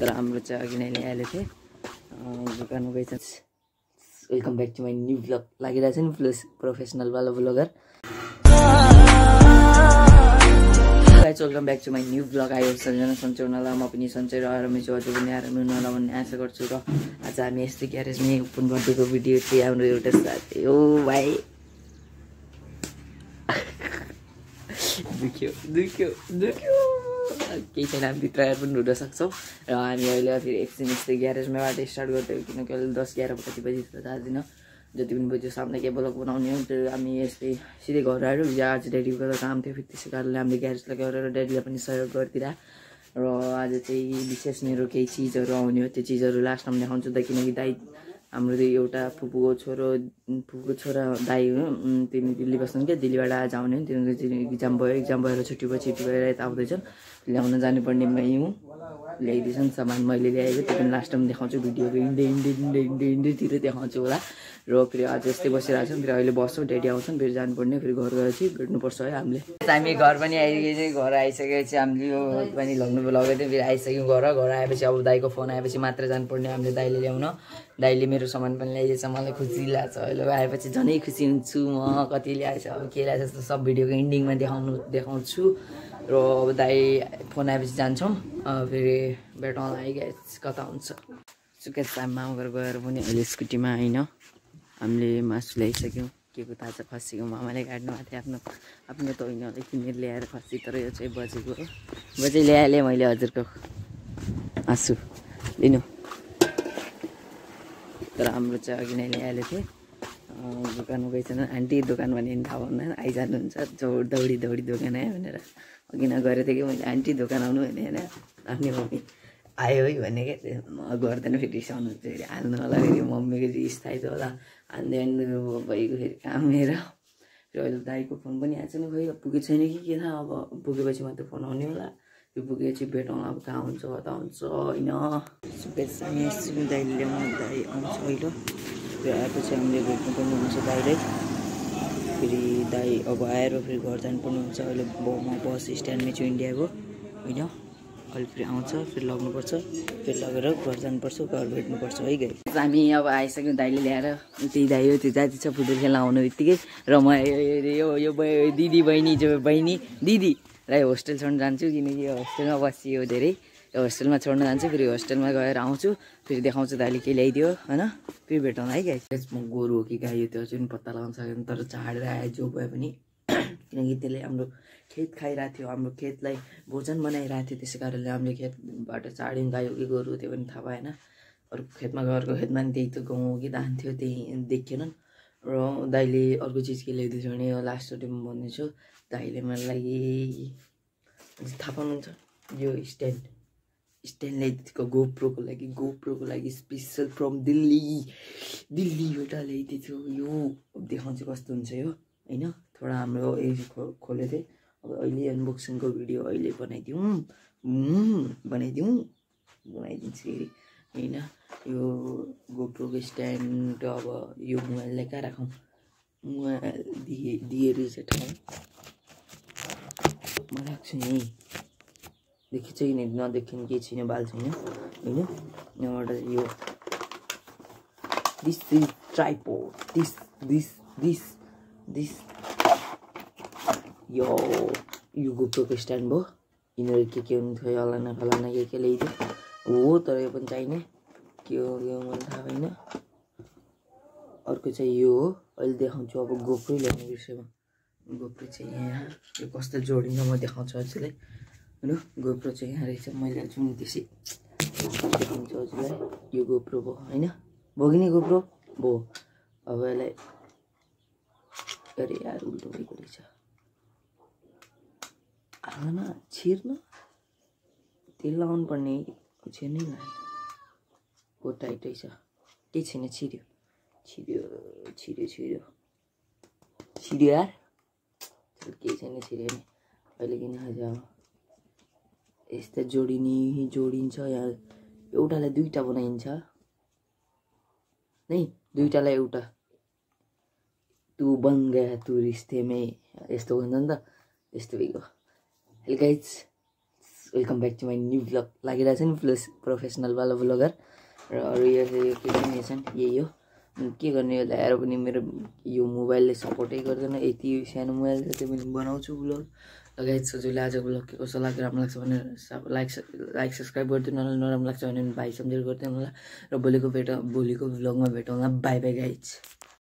तर हाम्रो चाहिँ अघि नै ल्याइहालेको थिएँ दोकानमा गएछ। Welcome back to my new vlog लागिरहेछ नि प्रोफेसनल वाला blogger. Guys welcome back to my new vlog. आयो सबैजना सन्चै हुनु होला, म पनि सन्चै रहेर मेरो अझै पनि आराम हुनु होला भन्ने आशा गर्छु। र आज हामी यस्तै ग्यारेजमै ओपन गरिदिएको भिडियो चाहिँ हाम्रो एउटा साथी हो भाइ दुख्यो केही छैन, हामी भित्र आएर पनि ढुँड सक्छौँ। र हामी अहिले फेरि एकछिन यस्तै ग्यारेजमाबाट स्टार्ट गर्दै किनकि अहिले 10-11 कति बजी त थाहा छैन, जति पनि बज्यो सामने के ब्लग बनाउने हो। त्यो हामी यस्तै सिधै घर आएर आज ड्याडीको त काम थियो, फेरि त्यसै कारणले हामीले ग्यारेजलाई गरेर ड्याडीलाई पनि सहयोग गरिदिएर। र आज चाहिँ विशेष मेरो केही चिजहरू आउने हो, त्यो चिजहरू लास्टमा देखाउँछु त, किनकि दाइ हाम्रो एउटा फुपूको छोरा दाइ हो, तिनी दिल्ली बस्छन् क्या, दिल्लीबाट आज आउने हो। तिनीहरूको इक्जाम भएर छुट्टी भएर यता आउँदैछन्, ल्याउन जानुपर्ने मै हुँ। ल्याइदिएछन् सामान मैले ल्याएको, त्यो पनि लास्टमा देखाउँछु, भिडियोको इन्डे देखाउँछु होला। र फेरि आज यस्तै बसिरहेको छौँ, फेरि अहिले बस्छौँ, ड्याडी आउँछन्, फेरि जानुपर्ने, फेरि घर गएर चाहिँ भेट्नुपर्छ है हामीले। हामी घर पनि आइसकेपछि घर आइसकेपछि हामीले यो पनि लगेको थियो, फेरि आइसक्यौँ घर आएपछि अब दाइको फोन आएपछि मात्र जानुपर्ने हामीले दाइले ल्याउन। दाइले मेरो सामान पनि ल्याइदिएछ, मलाई खुसी लाग्छ। अहिले आएपछि झनै खुसी हुन्छु म, कति ल्याएछ अब के ल्याएछ जस्तो सब भिडियोको इन्डिङमा देखाउँछु। र अब दाइ फोन आएपछि जान्छौँ, फेरि भेटौँला गाइस कता हुन्छ। सुकेश मामा घर गएर पनि अहिले स्कुटीमा होइन हामीले मासु ल्याइसक्यौँ, के को थाहा छ, खसीको मामाले काट्नु भएको थियो, आफ्नो त होइन होला किनेर ल्याएर खसी, तर यो चाहिँ बजेको हो। बजे ल्याइहालेँ मैले हजुरको मासु लिनु, तर हाम्रो चाहिँ अघि नै ल्याइहालेको थिएँ दोकानमा गएछन् आन्टी, दोकान भने थाहा हुँदैन, आइजानुहुन्छ दौडी दोकान आयो भनेर अघि न गरेको थिएँ कि मैले, आन्टी दोकान आउनु भने होइन, आफ्नै मम्मी आयो है भने क्या, म गर्दैन फेरि रिसाउनुहुन्छ, फेरि हाल्नु होला, फेरि मम्मीको रिस थाहा होला, हाल्दैन भइगयो फेरि काम हेर। फेरि अहिले दाइको फोन पनि आएको छैन, खोइ पुगेको छैन कि के थाहा, अब पुगेपछि मात्रै फोन आउने होला, त्यो पुगेपछि भेटौँला, अब कहाँ हुन्छ कता हुन्छ होइन। सुकेश दाइले ल्याउनु, दाइ आउँछ अहिले, फेरि आएपछि हामीले भेट्नुपर्ने हुन्छ दाइलाई। फेरि दाइ अब आएर फेरि घर जानुपर्ने हुन्छ। अहिले म बस स्ट्यान्डमै छु इन्डियाको होइन, अहिले फेरि आउँछ, फेरि लग्नुपर्छ, फेरि लगेर घर जानुपर्छ, घर भेट्नुपर्छ है गाई। हामी अब आइसक्यौँ, दाइले ल्याएर, त्यही दाइ हो त्यो जाति छ फुटबल खेल्न आउनु बित्तिकै। र म यो दिदी दिदीलाई होस्टेल छोड्नु जान्छु, किनकि होस्टेलमा बसियो धेरै, होस्टेलमा छोड्नु जान्छु, फेरि होस्टेलमा गएर आउँछु, फेरि देखाउँछु दाइले के ल्याइदियो होइन, फेरि भेटौँला है गाई। म गोरु हो कि गाई हो त्यो चाहिँ पत्ता लगाउन सकेन, तर छाडेर आयो जो भए पनि, किनकि त्यसले हाम्रो खेत खाइरहेको थियो, हाम्रो खेतलाई भोजन बनाइरहेको थियो, त्यसै कारणले हामीले खेतबाट चाड्यौँ, गाई हो कि गोरु हो त्यो पनि थाहा भएन। अरू खेतमा घरको खेतमा नि त्यही त गाउँ हो कि धान थियो, त्यही देखेनन्। र दाइले अर्को चिज के ल्याइदिएछ भने यो लास्टचोटि म भन्दैछु, दाइले मेरो लागि थाहा पाउनुहुन्छ यो स्ट्यान्ड ल्याइदिएको गोप्रोको लागि स्पेसल फ्रम दिल्लीबाट ल्याइदिएको थियो। यो देखाउँछु कस्तो हुन्छ यो होइन, थोडा हाम्रो खोलेको थिएँ, अब अहिले अनबक्सिङको भिडियो अहिले बनाइदिन्छु फेरि होइन। यो गोप्रोको स्ट्यान्ड, अब यो मोबाइललाई कहाँ राखौँ, मोबाइल दिएर चाहिँ ठाउँ म राख्छु नि, देखिन्छ कि नदेखिने केही छैन, बाल छैन होइन। यहाँबाट यो दिस इज ट्राइपोड, दिस यो गोप्रोको स्ट्यान्ड भयो। यिनीहरू के हुन्थ्यो, फलाना के ल्याइदियो हो, तर यो पनि चाहिने के हो मलाई थाहा भएन। अर्को चाहिँ यो हो, अहिले देखाउँछु। अब गोप्रो ल्याउने विषयमा, गोप्रो चाहिँ यहाँ, यो कस्तो जोडिन्छ म देखाउँछु हजुरलाई होइन। गोप्रो चाहिँ यहाँ रहेछ, मैले ल्याउँछु नि त्यसै देखाउँछु हजुरलाई। यो गोप्रो भयो होइन, भयो कि नि गोप्रो भयो। अब यसलाई अरे यार उल्टो भएको रहेछ, हाल्न छिर्न तेल लगाउनु पर्ने, छिर्नै लाग्यो, बहुत टाइट रहेछ, केही छैन, छिर्यो यार, केही छैन, छिर्यो नि अहिले किन आज यस्तो जोडिन्छ यार। एउटालाई दुईटा बनाइन्छ नै, दुईटालाई एउटा, तू बन गया तू रिश्ते में, यस्तो हुन्छ नि त, यस्तो भइगयो। Guys welcome back to my new vlog लागिरहेको छ नि प्रोफेसनलवाला भ्लगर र अरू यो के पनि छन् यही हो के गर्ने यो ल्याएर पनि मेरो यो मोबाइलले सपोर्टै गर्दैन यति सानो मोबाइल त्यो पनि बनाउँछु भ्लग लगायत सजिलो आज भ्लग के कस्तो लाग्यो राम्रो लाग्छ भने लाइक सब्सक्राइब गरिदिनु होला नराम्रो लाग्छ भने भाइ सम्झेर गरिदिनु होला र भोलिको भ्लगमा भेटौँला बाई बाई गाइज